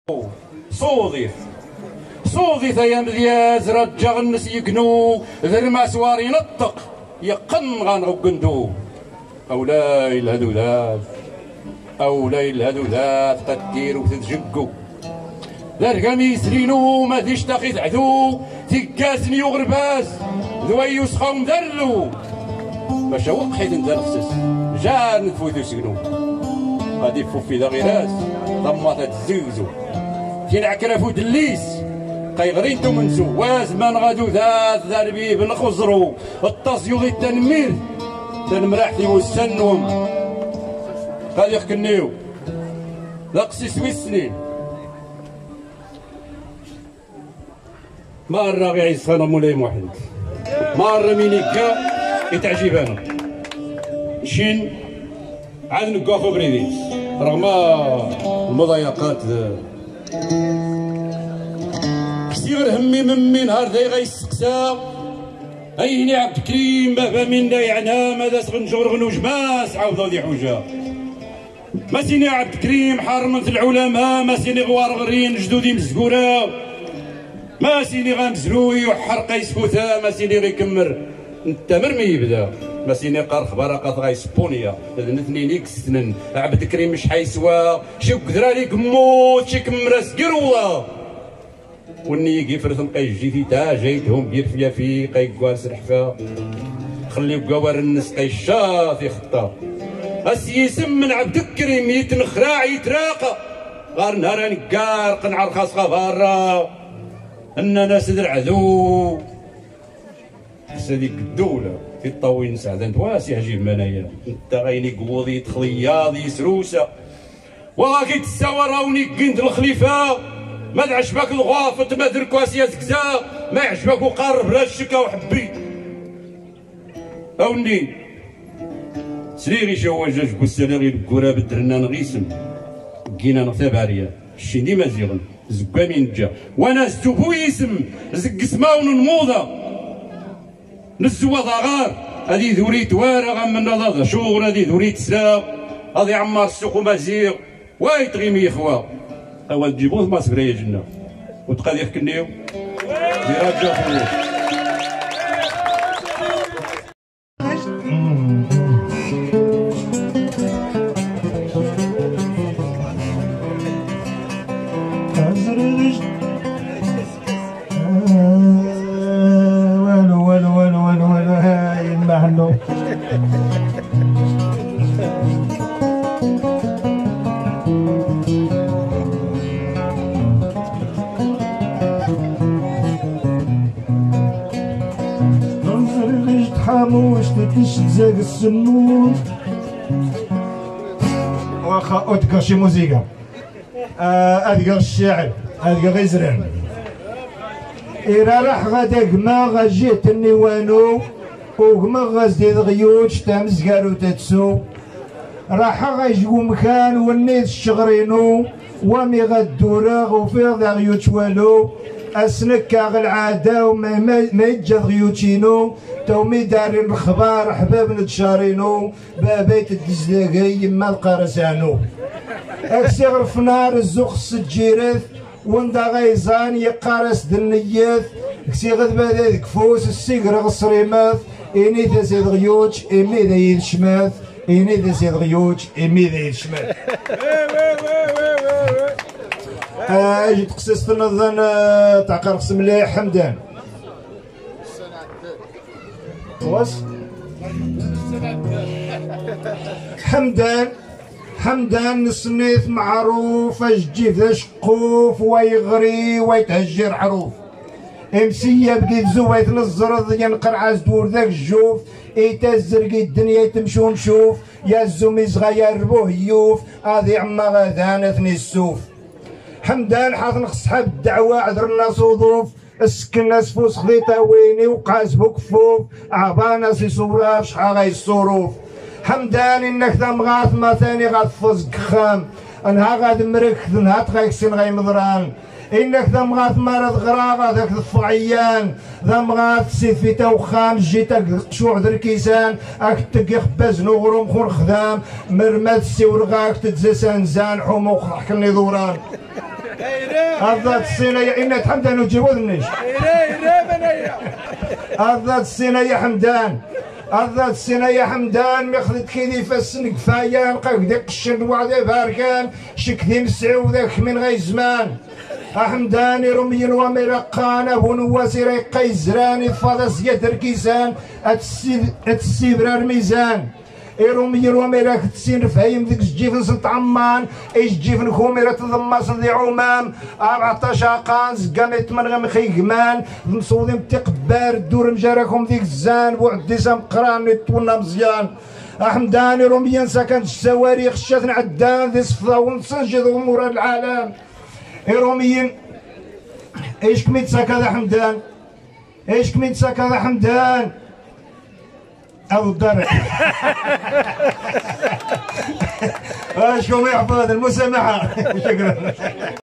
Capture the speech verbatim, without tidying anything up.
صوضيت صوضيت يا مذياز رجع الناس يقنو ذرما سوار ينطق يقن غانغو قندو اولاي الهدوذات اولاي الهدوذات قد ديرو تتجقو ذرقامي يسرينو ما ديش تاقيت عدو تيكاسني وغرباز ذوي يسخاو مدرلو باش وقحيت انت نفسس جا نفوتو سكنو غادي فوفي دا غيراس ضمات تزوزو كي العكرافو دليس قيغرينتو منسو وازمان غادو ذات ذربي بالخزرو الطاسيو غي التنمير تنمراحتي والسنوم غادي يخكنيو لاقسي سوي السنين مرة غي عيسخانا مولاي محمد مرة مينيكا يتعجب انا شين عاد نقافو بريديس رغم المضايقات كثير همي ممي نهار ذي غيسقسا ايني عبد الكريم بابا من دا يعنى ماذا سغنجور غنوج ماس عاودو دي حوجه ما سيني عبد الكريم حرمت العلماء ما سيني غوار غرين جدودي مزقوره ما سيني غامزروي وحرقه يسفوتا ما سيني غيكمر انت مرمي يبدا ما سيني قرخ برقات غايسبونيا الاثنين يكسنن عبد الكريم مش حيسوا شي كثرا ليك موت شي كمراس قروه وني كيفرث نقي جيتي تا جايتهم بير فيا في قي كوارس الحفا خليو قوار الناس قي شاطي خطا اسيسم من عبد الكريم يتنخراع يتراقى غار نهار نكار قنعر خاص غفارة ان ناس العدو هذيك الدولة في الطوين سعدان تواسي عجيب منايا انت غيني قوضي تخلياضي سروسة وغاكي تساوى راوني كنت الخليفة ما عجبك الغافط ما دركواسيا زكزا ما يعجبك وقارب لا الشكا وحبي اوني سريغي شواجاج بوسالي الكورا بدرنا نغيسم كينا نغتاب عريا الشيني مزيغن زكا من جا وانا ستوبو يسم زك سماون الموضة نزوا ضغار هذه ذوريت وارا غمنا ضغ شغل هذه ذوريت سلا هذه عمار السوق ومزيغ وايت غيمي اخوا اول تجيبوه ما صبر يا جنة وتقال يحكنيو يرجع فلوس والو والو والو والو والو هاي المحلو حاموش تتش زاق السنون واخا اتقى شي موسيقى اتقى الشعر اتقى غيزران إيرا راح غدا قما غجيت النيوانو وقما غزدي غيوج تامزقارو تتسو راح غيجو مكان ونيت الشغرينو ومي غدوراغ وفيغ ذا غيوج والو اسنكا غالعاده وما ما يتجا غيوتشينو تومي دارين الخبار حباب نتشارينو بابيت الدزلاقي يما القرسانو اكسي غرف نار الزوق السجيرث وندا غيزان يقارس دنياث كسي غدبا ذاك فوس السيقر غصريماث إني ذا زيد غيوج إمي ذا يدشماث إني ذا زيد غيوج إمي ذا يدشماث اجي تقصص تنظن تاع قرقص مليح حمدان خلاص حمدان حمدان نصنيث معروف اجي ذا شقوف ويغري ويتهجر حروف امسيه بقيت زويت نزرض ينقر عزدور ذاك الجوف يتزرقي الدنيا تمشو نشوف يا الزومي صغير بوه يوف هذي عما غادان ثني السوف حمدان حاط صحاب الدعوة عذرنا صدوف السكن سفوس خليطة ويني وقاس بكفوف عبانا سي صوراف شحال غاي الصروف حمدان انك ذا مغاث ما ثاني غاتفز كخام انها غاد مركز انها تغيكسين غاي مضران انك ذا مغاث مرض غراغة ذاك الفعيان ذا مغاث سيفي توخام جيتك قشوع ذركيسان اك تقي خباز نغرم خون خدام مرمات سي ورغاك تتزسان زان حومو حكني دوران أضاد السنة يا إنا حمدان وجيبوا ذنش أضاد السنة يا حمدان أضاد السنة يا حمدان مخذت كيدي فاسن كفاية نلقاك ديك الشن وعدي باركان شكثي مسعو ذاك من غي زمان أحمدان رمي ومرقان أبو نواسي ريقاي زران فاضس يتر كيسان أتسيبرا الميزان إيرومي وميراك تسين فهيم ذيك الجيفن سنت عمان إيش جيفن كوميرا تضماس ذي عمان أربعطاش قان زقامت من غم خيقمان مصودين تقبار دور مجاركم ذيك الزان بوعدي سام قران يطولنا مزيان أحمدان روميا سكنت السواريخ شاتن عدان ذي صفا ونسنجد أمور العالم إيروميين إيش كميت ساكا ذا حمدان إيش كميت ساكا ذا حمدان أو الدرع أشكم يحفظ المسامحة شكرا